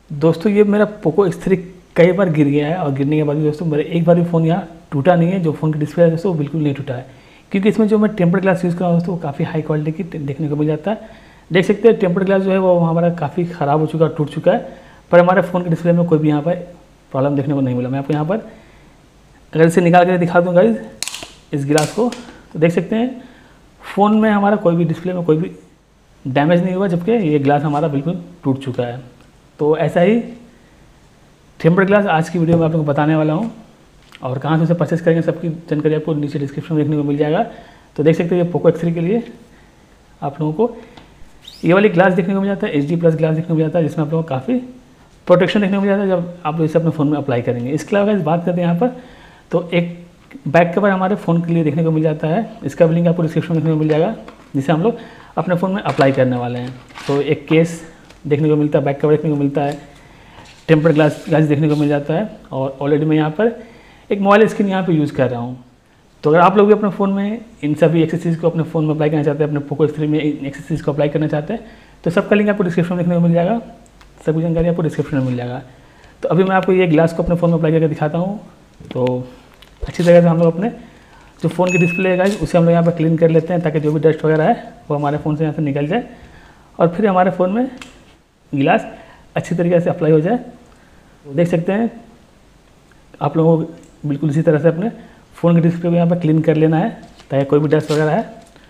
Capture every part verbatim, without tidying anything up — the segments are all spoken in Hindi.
दोस्तों ये मेरा पोको एक्स थ्री कई बार गिर गया है और गिरने के बाद भी दोस्तों मेरे एक बार भी फ़ोन यहाँ टूटा नहीं है। जो फ़ोन की डिस्प्ले है दोस्तों वो बिल्कुल नहीं टूटा है, क्योंकि इसमें जो मैं टेम्पर्ड ग्लास यूज़ कर रहा हूँ दोस्तों वो काफ़ी हाई क्वालिटी की देखने को मिल जाता है। देख सकते हैं टेम्पर्ड ग्लास जो है वो हमारा काफ़ी ख़राब हो चुका है, टूट चुका है, पर हमारे फ़ोन की डिस्प्ले में कोई भी यहाँ पर प्रॉब्लम देखने को नहीं मिला। मैं आपको यहाँ पर अगर इसे निकाल कर दिखा दूँ गाइस इस गिलास को, तो देख सकते हैं फ़ोन में हमारा कोई भी डिस्प्ले में कोई भी डैमेज नहीं हुआ, जबकि ये ग्लास हमारा बिल्कुल टूट चुका है। तो ऐसा ही टेम्पर्ड ग्लास आज की वीडियो में आप लोगों को बताने वाला हूँ, और कहाँ से उसे परचेस करेंगे सबकी जानकारी आपको नीचे डिस्क्रिप्शन में देखने को मिल जाएगा। तो देख सकते हैं ये पोको एक्स थ्री के लिए आप लोगों को ये वाली ग्लास देखने को मिल जाता है, एच डी प्लस ग्लास देखने को मिल जाता है, जिसमें आप लोगों को काफ़ी प्रोटेक्शन देखने को मिल जाता है जब आप इसे अपने फ़ोन में अप्लाई करेंगे। इसके अलावा इस बात करते हैं यहाँ पर, तो एक बैक कवर हमारे फ़ोन के लिए देखने को मिल जाता है, इसका भी लिंक आपको डिस्क्रिप्शन में देखने को मिल जाएगा, जिसे हम लोग अपने फ़ोन में अप्लाई करने वाले हैं। तो एक केस देखने को मिलता है, बैक कवर देखने को मिलता है, टेम्पर्ड ग्लास ग्लास देखने को मिल जाता है, और ऑलरेडी मैं यहाँ पर एक मोबाइल स्क्रीन यहाँ पे यूज़ कर रहा हूँ। तो अगर आप लोग भी अपने फ़ोन में इन सभी एक्सेसरीज़ को अपने फ़ोन में अप्लाई करना चाहते हैं, अपने पोको एक्स थ्री में इन एक्सेसरीज़ को अप्लाई करना चाहते हैं, तो सबका लिंक आपको डिस्क्रिप्शन में देखने को मिल जाएगा, सभी जानकारी आपको डिस्क्रिप्शन में मिल जाएगा। तो अभी मैं आपको ये ग्लास को अपने फ़ोन में अप्लाई करके दिखाता हूँ। तो अच्छी तरह से हम लोग अपने जो फ़ोन की डिस्प्ले है गाइस उसे हम लोग यहाँ पर क्लीन कर लेते हैं, ताकि जो भी डस्ट वगैरह है वो हमारे फ़ोन से यहाँ से निकल जाए और फिर हमारे फ़ोन में गिलास अच्छी तरीके से अप्लाई हो जाए। तो देख सकते हैं आप लोगों को बिल्कुल इसी तरह से अपने फ़ोन की डिस्प्ले को यहाँ पर क्लीन कर लेना है, ताकि कोई भी डस्ट वगैरह है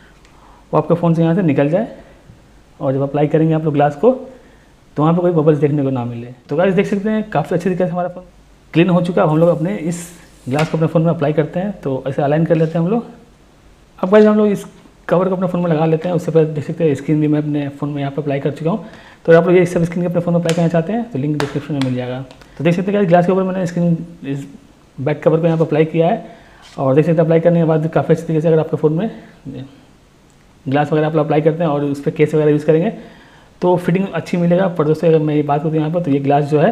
वो आपके फ़ोन से यहाँ से निकल जाए, और जब अप्लाई करेंगे आप लोग ग्लास को तो वहाँ पर कोई बबल्स देखने को ना मिले। तो गाइस देख सकते हैं काफ़ी अच्छी तरीके से हमारा फ़ोन क्लीन हो चुका है। अब हम लोग अपने इस ग्लास को अपने फ़ोन में अप्लाई करते हैं, तो ऐसे अलाइन कर लेते हैं हम लोग। अब गाइस हम लोग इस कवर को अपने फ़ोन में लगा लेते हैं। उससे पहले देख सकते हैं स्क्रीन भी मैं अपने फ़ोन में यहाँ पर अप्लाई कर चुका हूँ। तो आप लोग ये सब स्क्रीन अपने फ़ोन में अप्लाई करना चाहते हैं तो लिंक डिस्क्रिप्शन में मिल जाएगा। तो देख सकते हैं ग्लास के ऊपर मैंने स्क्रीन इस बैक कवर को यहाँ पर अप्लाई किया है, और देख सकते हैं अप्लाई करने के बाद काफ़ी अच्छी तरीके से अगर आपके फ़ोन में ग्लास वगैरह आप अप्लाई करते हैं और उस पर केस वगैरह यूज़ करेंगे तो फिटिंग अच्छी मिलेगा। पर दोस्तों अगर मैं ये बात करती हूँ यहाँ पर, तो ये ग्लास जो है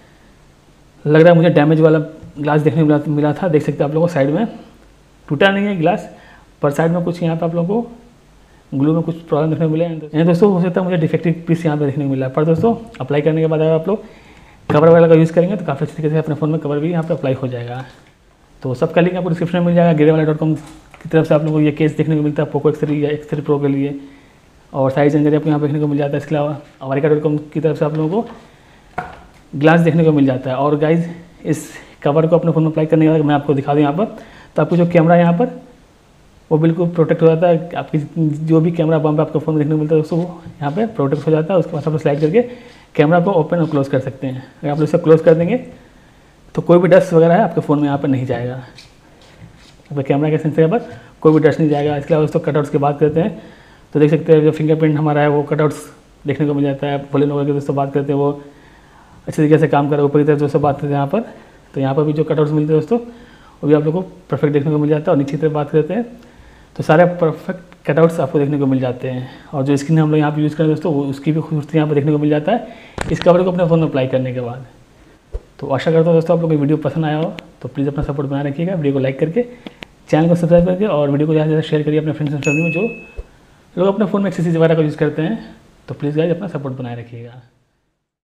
लग रहा है मुझे डैमेज वाला ग्लास देखने को मिला, मिला था। देख सकते हैं आप लोगों को साइड में टूटा नहीं है ग्लास, पर साइड में कुछ यहाँ पे आप लोगों को ग्लू में कुछ प्रॉब्लम देखने को मिले हैं दोस्तों। हो सकता है मुझे डिफेक्टिव पीस यहाँ पे देखने को मिला है, पर दोस्तों अप्लाई करने के बाद अगर आप लोग कवर वगैरह का यूज़ करेंगे तो काफ़ी अच्छी तरीके से अपने फ़ोन में कवर भी यहाँ पे अप्लाई हो जाएगा। तो सबका लिंक आपको डिस्क्रिप्शन में मिल जाएगा। गिरे वाला डॉट कॉम की तरफ से आप लोगों को ये केस देखने को मिलता है पोको एक्स थ्री या एक्स थ्री प्रो के लिए, और सारी जानकारी आपको यहाँ देखने को मिल जाता है। इसके अलावा अमेरिका डॉट कॉम की तरफ से आप लोगों को ग्लास देखने को मिल जाता है। और गाइज इस कवर को अपने फ़ोन में अप्लाई करने के बाद मैं आपको दिखा दूँ यहाँ पर, तो आपको जो कैमरा यहाँ पर वो बिल्कुल प्रोटेक्ट हो जाता है। आपकी जो भी कैमरा बम पे आपको फ़ोन में देखने को मिलता है दोस्तों वो यहाँ पे प्रोटेक्ट हो जाता है। उसके बाद आप स्लाइड करके कैमरा को ओपन और क्लोज़ कर सकते हैं। अगर आप इसे क्लोज़ कर देंगे तो कोई भी डस्ट वगैरह है आपके फ़ोन में यहाँ पर नहीं जाएगा, आपके कैमरा के सेंसर पर कोई भी डस्ट नहीं जाएगा। इसके अलावा दोस्तों कटआउट्स की बात करते हैं, तो देख सकते हैं जो फिंगरप्रिंट हमारा है वो कटआउट्स देखने को मिल जाता है। वॉल्यूम वगैरह की दोस्तों बात करते हैं वो अच्छी तरीके से काम कर रहा है। ऊपर की तरफ दोस्तों बात करते हैं यहाँ पर, तो यहाँ पर भी जो कटआउट्स मिलते हैं दोस्तों वो भी आप लोगों को परफेक्ट देखने को मिल जाता है। और नीचे की तरफ बात करते हैं तो सारे परफेक्ट कटआउट्स आपको देखने को मिल जाते हैं। और जो स्क्रीन हम लोग यहाँ पे यूज़ करें दोस्तों वो उसकी भी खूबसूरती यहाँ पर देखने को मिल जाता है इस कवर को अपने फ़ोन में अप्लाई करने के बाद। तो आशा करता हूँ दोस्तों आप लोग को वीडियो पसंद आया हो, तो प्लीज़ अपना सपोर्ट बनाए रखिएगा, वीडियो को लाइक करके चैनल को सब्सक्राइब करके, और वीडियो को ज़्यादा से ज़्यादा शेयर करिए अपने फ्रेंड्स एंड फैमिली में जो लोग अपने फ़ोन में एक्सेसरीज वगैरह का यूज़ करते हैं। तो प्लीज़ गाइस अपना सपोर्ट बनाए रखिएगा।